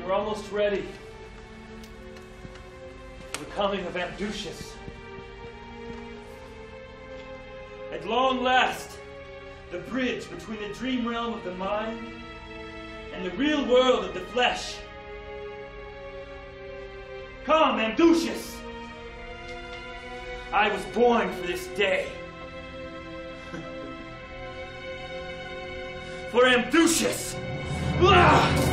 We're almost ready for the coming of Amducious. At long last, the bridge between the dream realm of the mind and the real world of the flesh. Come, Amducious! I was born for this day. For Amducious! Ah!